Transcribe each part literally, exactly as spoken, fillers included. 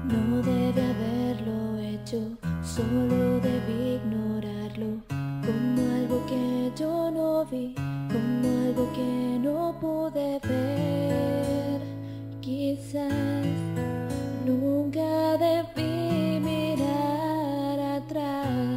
No debe haberlo hecho, solo debí ignorarlo, como algo que yo no vi, como algo que no pude ver. Quizás nunca debí mirar atrás.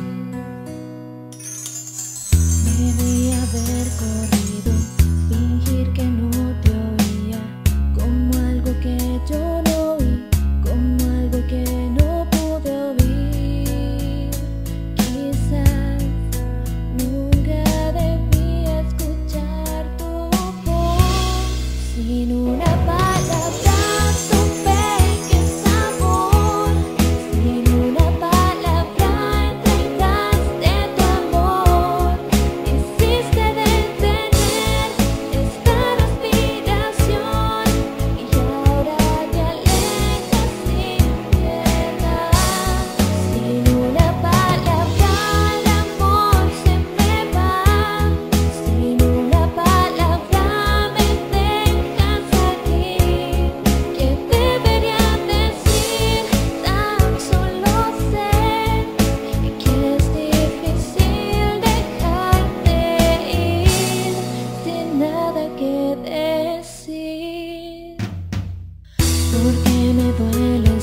Debí haber corrido, fingir que no te oía, como algo que yo no vi, como algo que no pude oír. Quizás nunca debí escuchar tu voz. Sin una palabra supe que es amor. Sin una palabra entregaste tu amor. Hiciste detener esta respiración y ahora te alejas sin piedad. Sin una palabra el amor se me va. Sin una palabra me dejas aquí. ¿Qué debería decir? Tan solo sé que es difícil dejarte ir sin nada que decir. Porque me duele